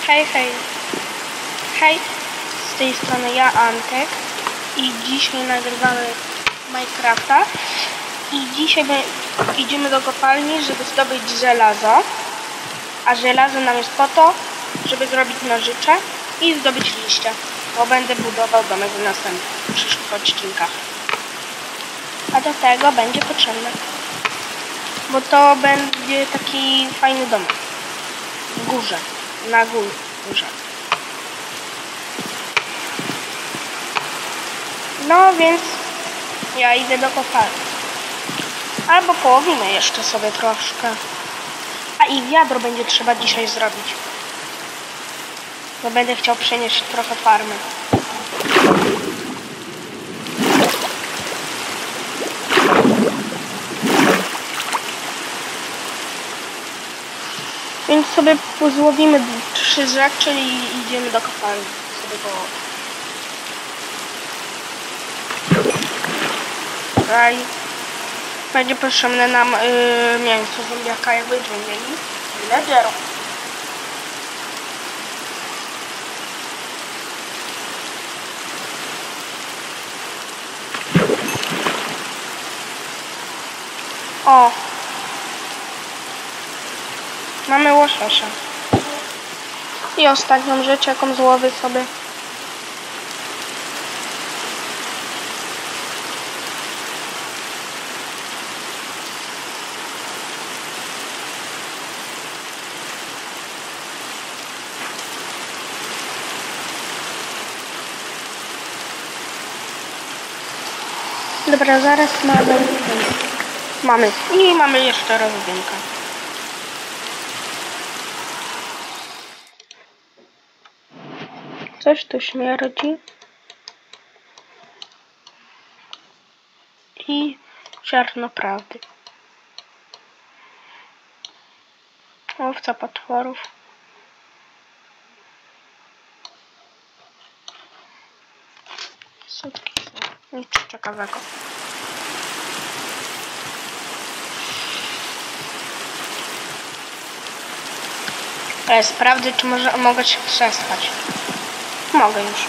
Hej, hej. Hej, z tej strony ja, Antek. I dzisiaj nagrywamy Minecrafta. I dzisiaj idziemy do kopalni, żeby zdobyć żelazo. A żelazo nam jest po to, żeby zrobić nożycze i zdobyć liście. Bo będę budował domek w następnych przyszłych odcinkach. A do tego będzie potrzebne. Bo to będzie taki fajny domek. W górze. Na górze. No więc ja idę do kopalni. Albo połowimy jeszcze sobie troszkę. A i wiadro będzie trzeba dzisiaj zrobić. Bo będę chciał przenieść trochę farmy. Więc sobie złowimy 3 rzeczy i idziemy do kopalni. Sobie połowić. Tutaj będzie potrzebne nam mięso zombiaka, jak będziemy mieli villagerów. O! Mamy łososia. I ostatnią rzecz, jaką złowię sobie. Dobra, zaraz mamy. I mamy jeszcze rozdynkę. Coś tu śmierdzi. I ziarno prawdy. Łowca potworów. Sutki. Nic ciekawego. Ale sprawdzę, czy mogę się przespać. Mogę już.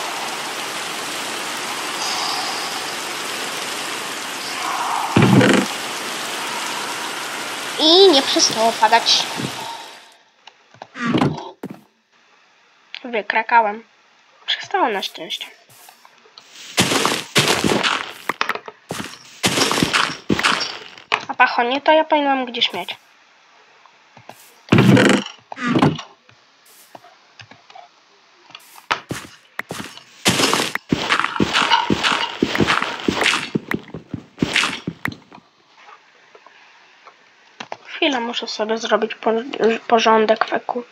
I nie przestało padać. Wykrakałem. Przestało na szczęście. A pachonie to ja powinnam gdzieś mieć. Chwilę, muszę sobie zrobić porządek w eku.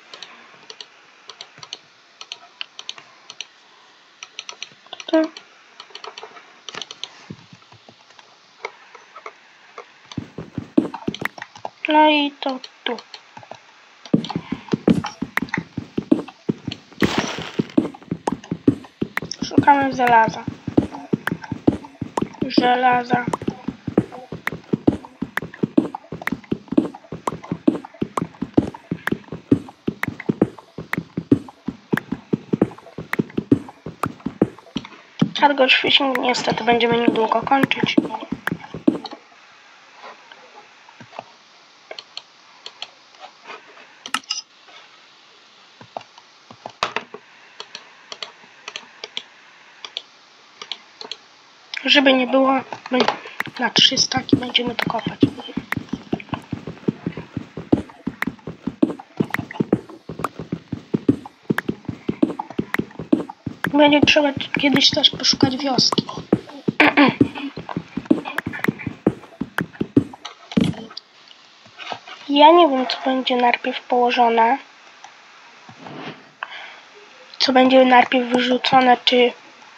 No i to tu. Szukamy żelaza. Żelaza. Hardcore fishing niestety będziemy niedługo kończyć. Żeby nie było, na 3 staki będziemy to kopać. Będzie trzeba kiedyś też poszukać wioski. Ja nie wiem, co będzie najpierw położone. Co będzie najpierw wyrzucone, czy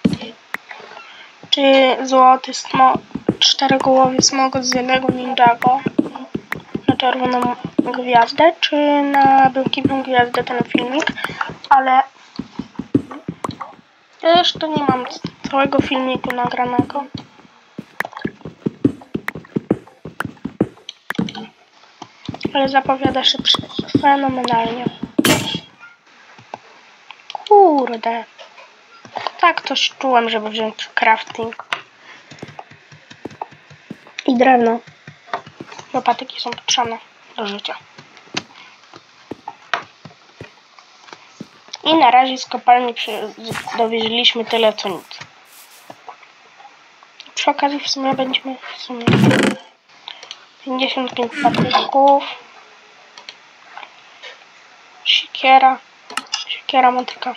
złoty smok, 4-głowy smok z zielonego ninjago na czerwoną gwiazdę, czy na błękitną gwiazdę ten filmik, ale ja jeszcze nie mam całego filmiku nagranego. Ale zapowiada się fenomenalnie. kurde. Tak, coś czułem, żeby wziąć crafting. I drewno. Bo patyki są potrzebne do życia. I na razie z kopalni dowieźliśmy tyle co nic. Przy okazji w sumie będziemy 55 patyków. Siekiera motyka.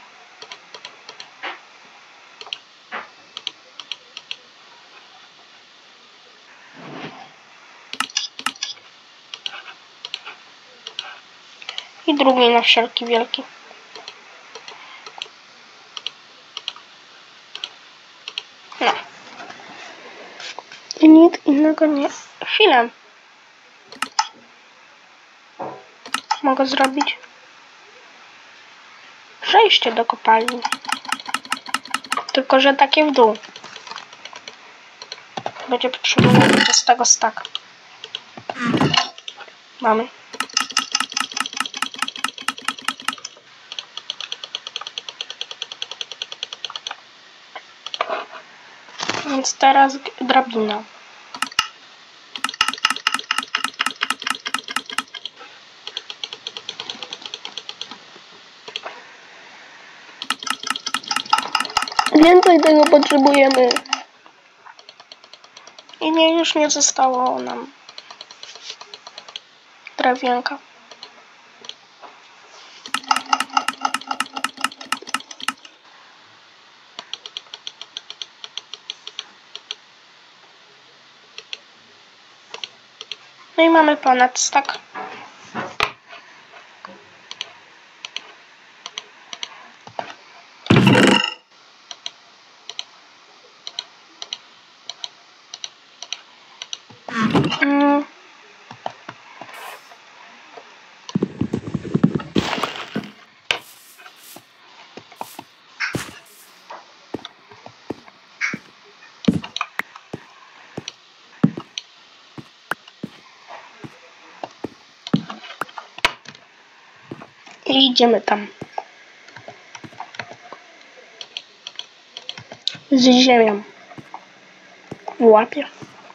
I drugi na wszelki wielki. No. I nic innego nie... Chwilę. Mogę zrobić przejście do kopalni. Tylko że takie w dół. Będzie potrzebował z tego staka. Mamy. Więc teraz drabina. Więcej tego potrzebujemy. I już nie zostało nam drewienka. No i mamy ponad stack. I idziemy tam. Z ziemią w łapie.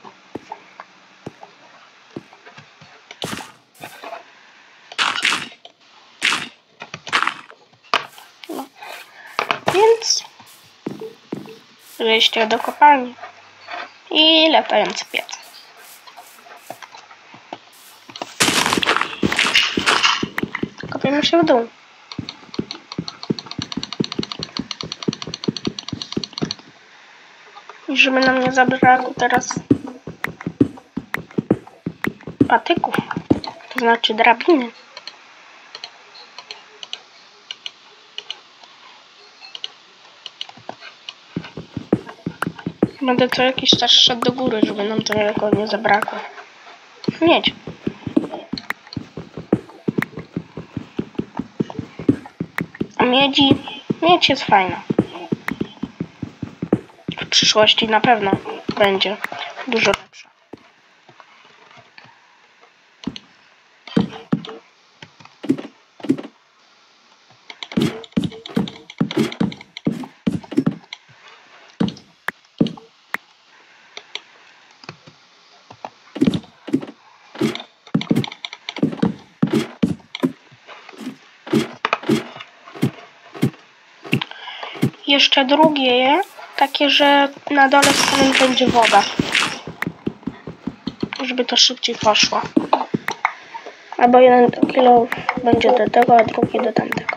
No. Więc wejście do kopalni i latający piec. Kopiemy się w dół. I żeby nam nie zabrakło teraz patyków, to znaczy drabiny. Będę co jakiś czas szedł do góry, żeby nam to daleko nie zabrakło. Miedź. A miedź jest fajna. W przyszłości na pewno będzie dużo lepsza. Jeszcze drugie, takie, że na dole samym będzie woda. Żeby to szybciej poszło. Albo jeden kilo będzie do tego, a drugi do tamtego.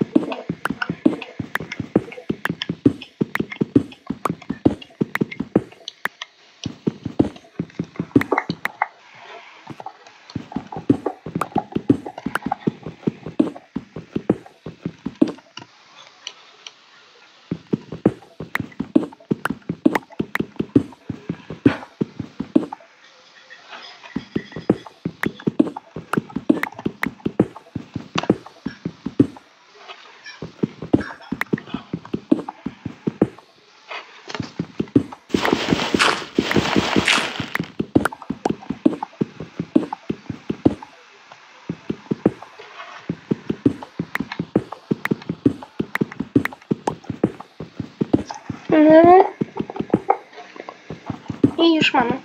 No. I już mamy.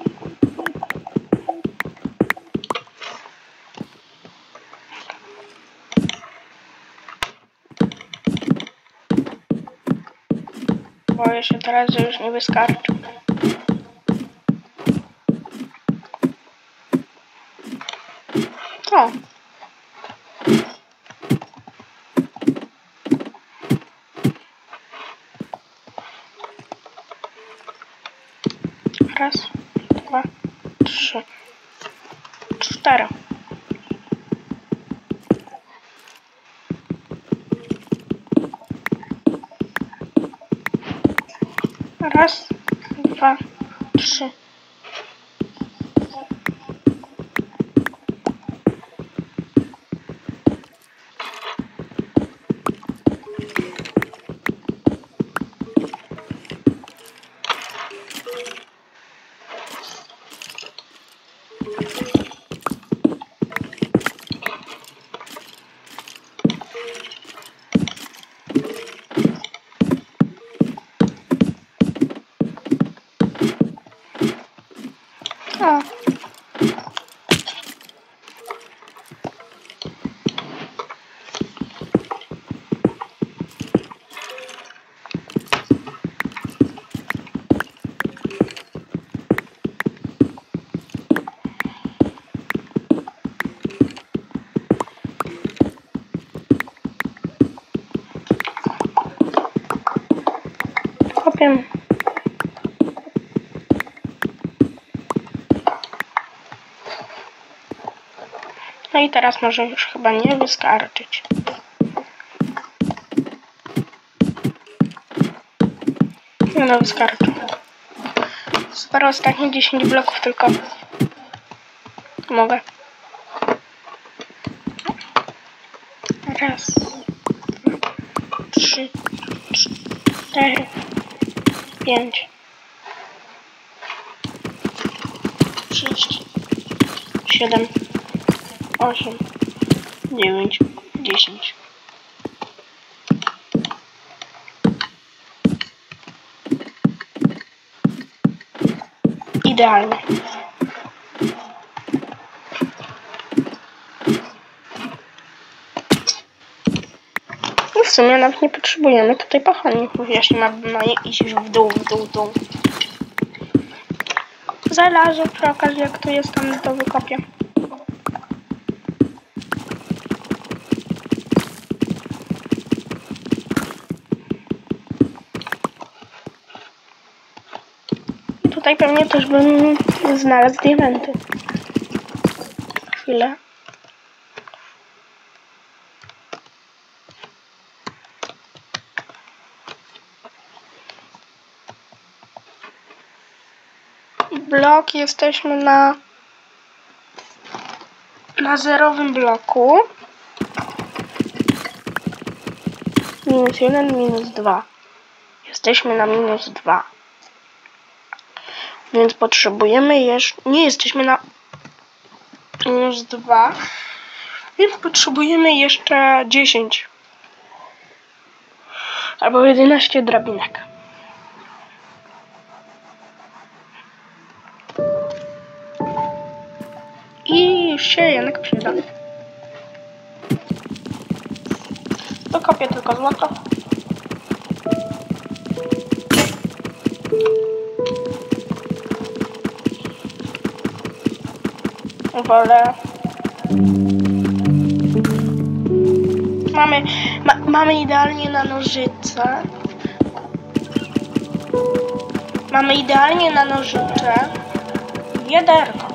Boję się teraz, że już nie wystarczy. O. Raz, dwa, trzy, cztery. Raz, dwa, trzy. O. Kopię. No i teraz może już chyba nie wystarczyć. No wystarczy. Super, ostatnie 10 bloków tylko. Mogę. Raz, dwa, trzy, cztery, 5, 6, 7, 8, 9, 10. Idealnie. I w sumie nawet nie potrzebujemy tutaj pachani, jeśli mamy iść w dół. Zależy przy okazji, jak tu jest, tam to wykopię. I tutaj pewnie też bym znalazł diamenty. Chwilę. Blok, jesteśmy na zerowym bloku. -1, -2. Jesteśmy na -2. Więc potrzebujemy jeszcze... Nie jesteśmy na -2. Więc potrzebujemy jeszcze 10. Albo 11 drabinek. I już się jednak przyda. Dokopię tylko złoto. Wolę. Mamy idealnie na nożyce. Mamy idealnie na nożyce wiaderko.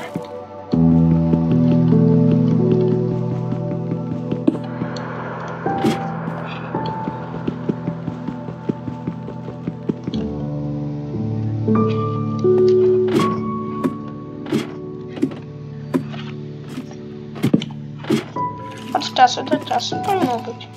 Od czasu do czasu powinno być.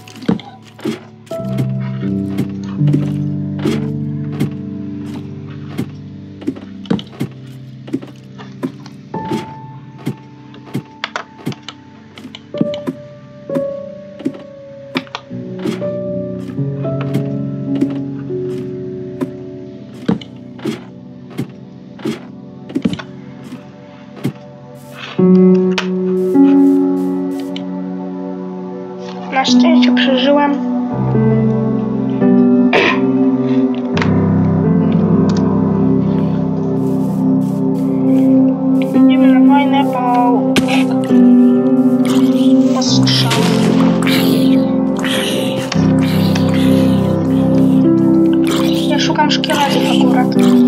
szukam szkieletów akurat.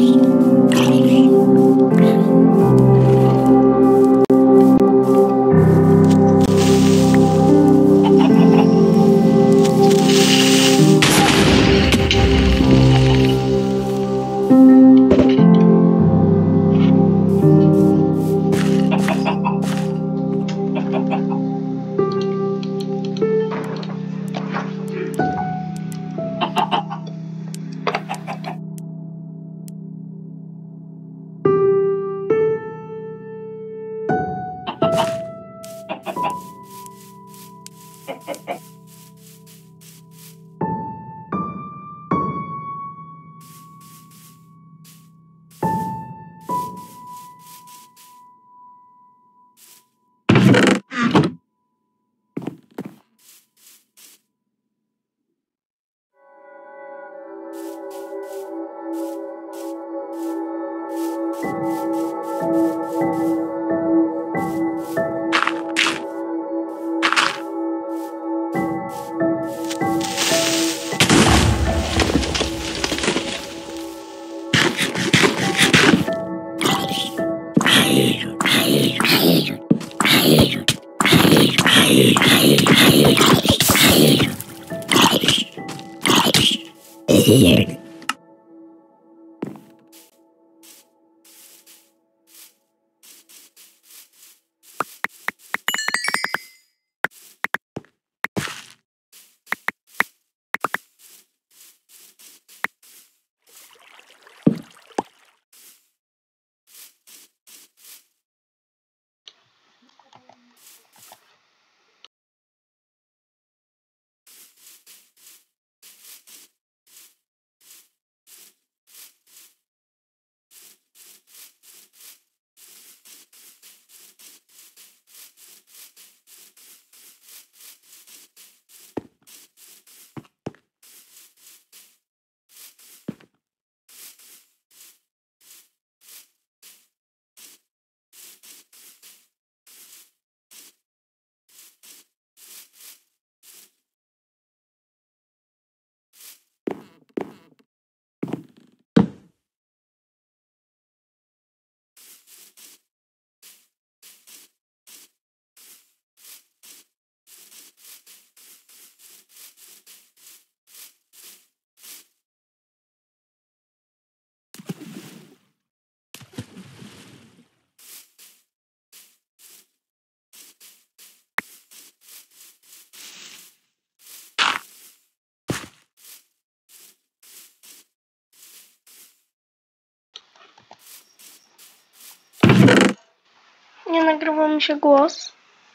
Nie nagrywał mi się głos.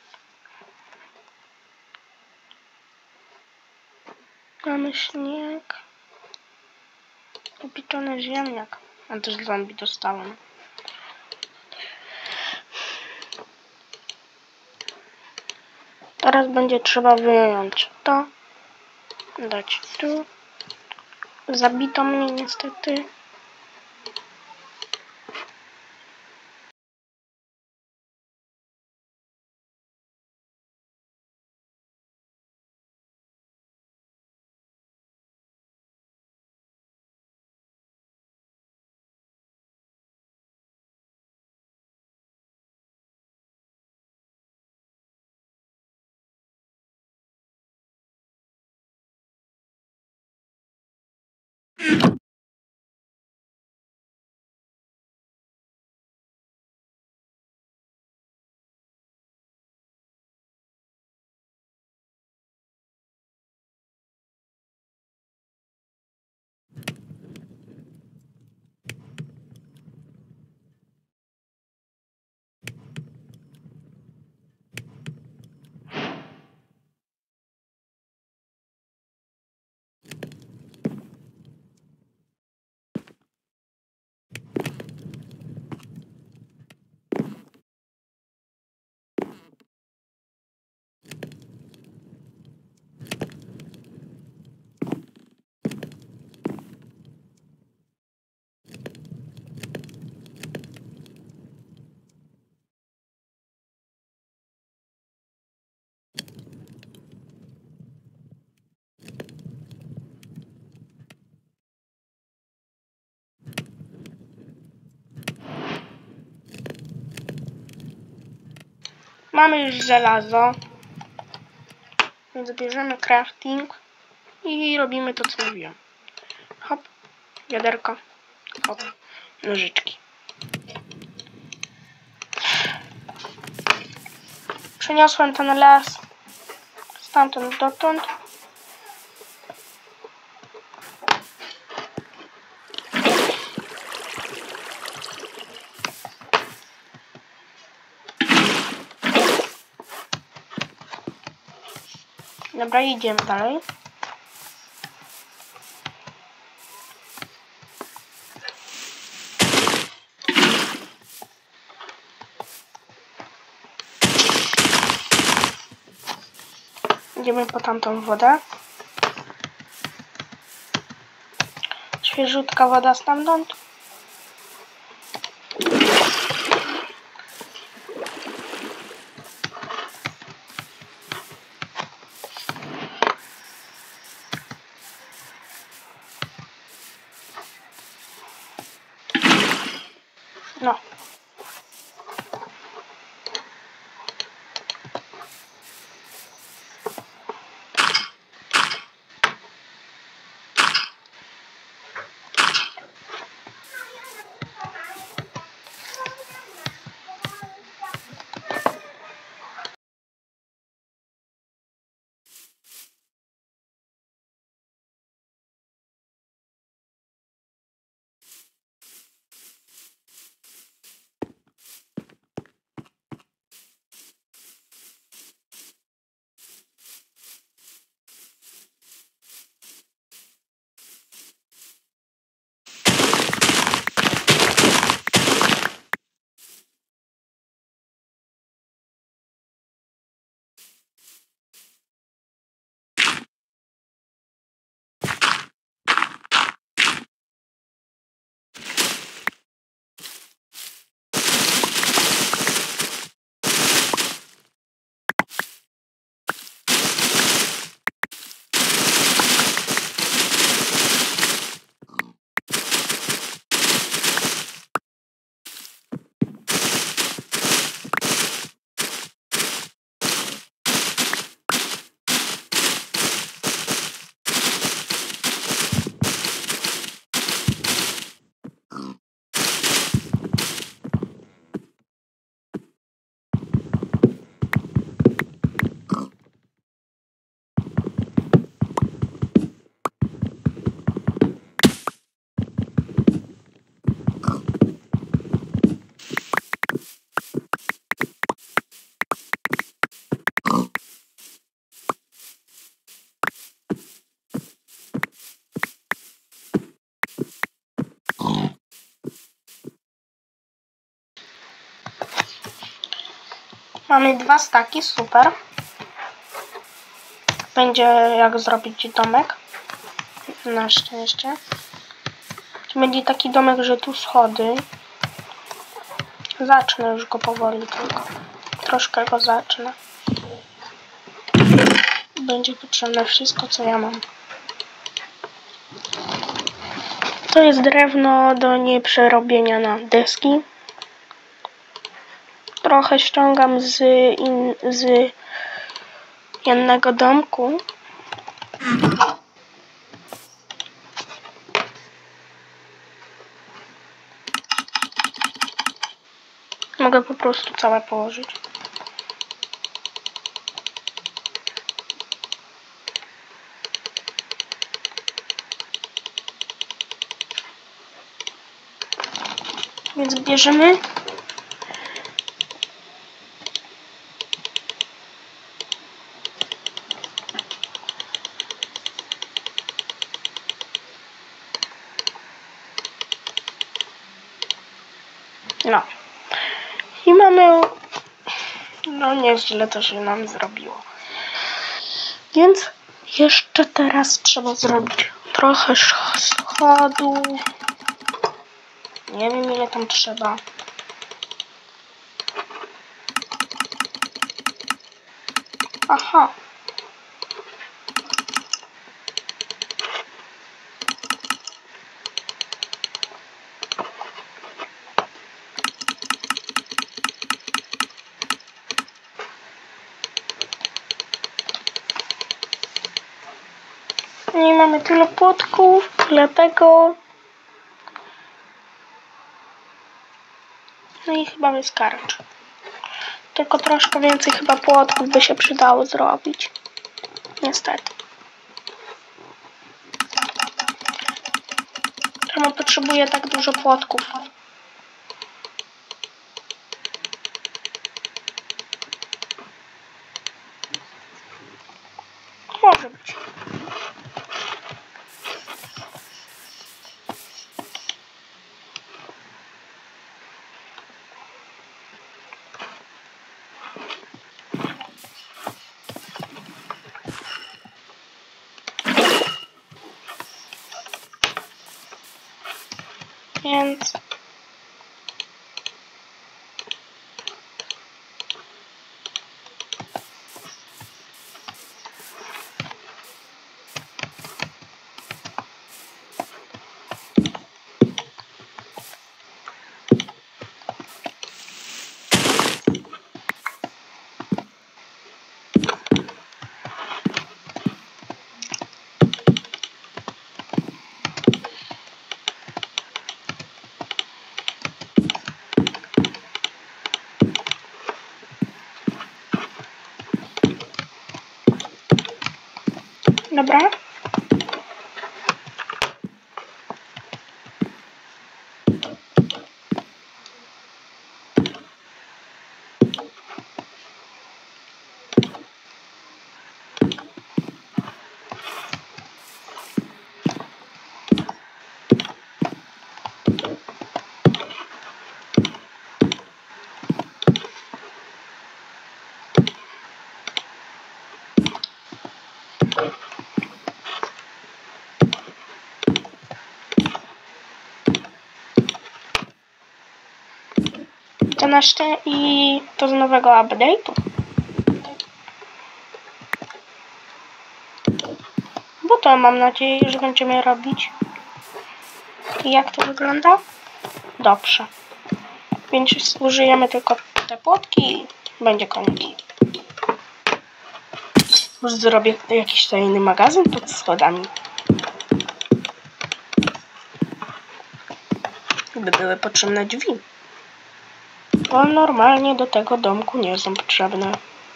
Mamy śnieg. Upieczony ziemniak. A też zombie dostałem. Teraz będzie trzeba wyjąć to. Dać tu. Zabito mnie niestety. Mamy już żelazo. Więc bierzemy crafting i robimy to, co mówiłem. Hop, wiaderko, hop, nożyczki. Przeniosłem ten las stamtąd dotąd. Dobra, idziemy dalej. Idziemy po tamtą wodę. Świeżutka woda stamtąd. No. Mamy 2 staki, super. Będzie jak zrobić domek. Na szczęście. Będzie taki domek, że tu schody. Zacznę już go powoli tylko. Troszkę go zacznę. Będzie potrzebne wszystko, co ja mam. To jest drewno do nieprzerobienia na deski. Trochę ściągam z jednego domku. Mogę po prostu całe położyć. Więc bierzemy. No. I mamy... No nieźle to się nam zrobiło. Więc jeszcze teraz trzeba zrobić trochę schodu. Nie wiem, ile tam trzeba. Aha. Nie mamy tyle płotków, tyle tego. No i chyba wystarczy. Tylko troszkę więcej chyba płotków by się przydało zrobić. Niestety. Czemu potrzebuję tak dużo płotków? Może być. Więc dobra. I to z nowego update'u. Bo to mam nadzieję, że będziemy robić. I jak to wygląda? Dobrze. Więc użyjemy tylko te płotki i będzie koniec. Może zrobię jakiś tajny magazyn pod schodami. Gdyby były potrzebne drzwi. Bo normalnie do tego domku nie są potrzebne.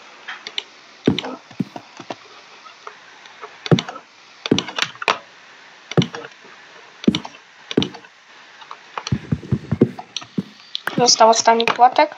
Został ostatni płotek.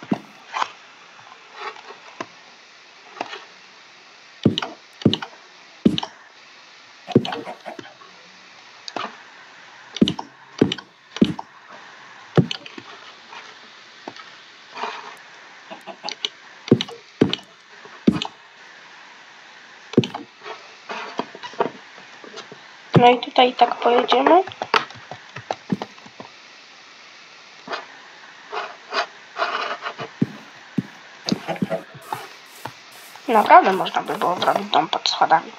No i tutaj tak pojedziemy. Naprawdę można by było zrobić dom pod schodami.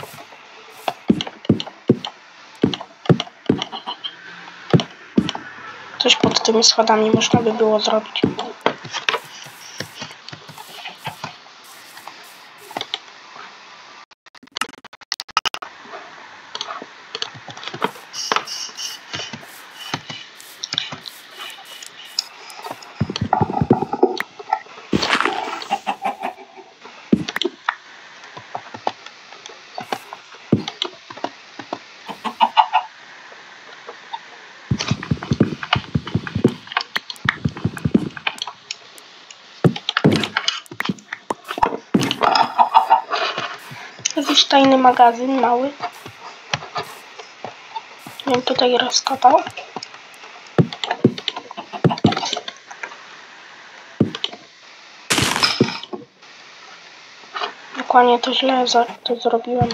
Coś pod tymi schodami można by było zrobić. Jakiś tajny magazyn mały. Bym tutaj rozkopał. Dokładnie to źle to zrobiłem.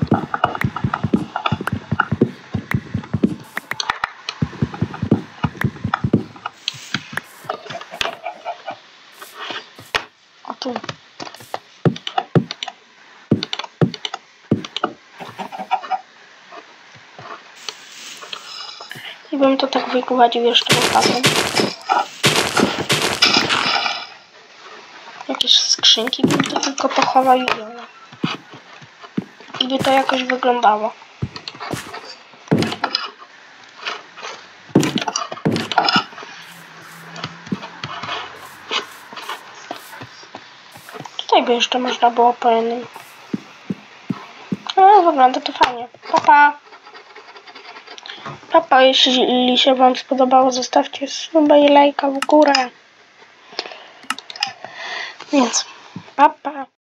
O tu. I bym to tak wygładził jeszcze łopatą. Jakieś skrzynki bym to tylko pochował i by to jakoś wyglądało. Tutaj by jeszcze można było po jednym. No, wygląda to fajnie. Pa. Pa, jeśli się wam spodobało, zostawcie suba i lajka w górę. Więc pa.